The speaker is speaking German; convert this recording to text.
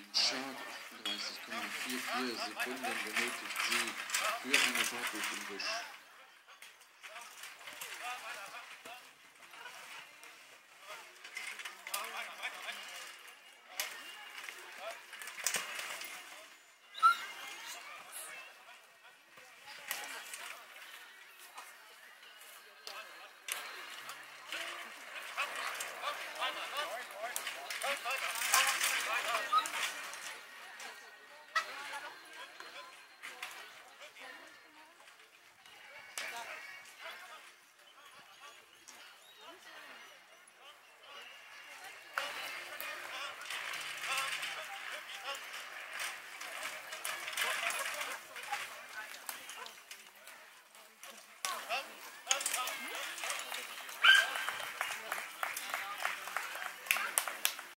Schad 38,44 Sekunden benötigt sie für eine Fahrt durch den Busch.